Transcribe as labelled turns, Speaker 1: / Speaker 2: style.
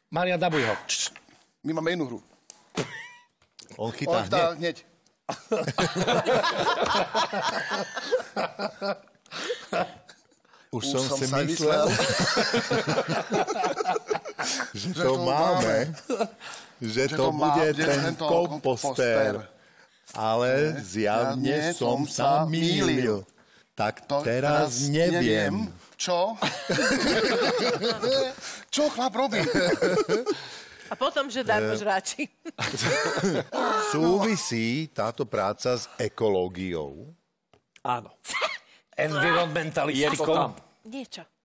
Speaker 1: Marian, dabuj ho.
Speaker 2: My máme inú hru.
Speaker 3: On chytá
Speaker 2: hneď.
Speaker 3: Už som si myslel, že to máme, že to bude ten kompostér. Ale zjavne som sa mýlil. Tak teraz neviem.
Speaker 2: Čo? Čo chlap robí?
Speaker 4: A potom, že darmo žráči.
Speaker 3: Súvisí táto práca s ekológiou?
Speaker 1: Áno. Environmentalistikou.
Speaker 4: Niečo.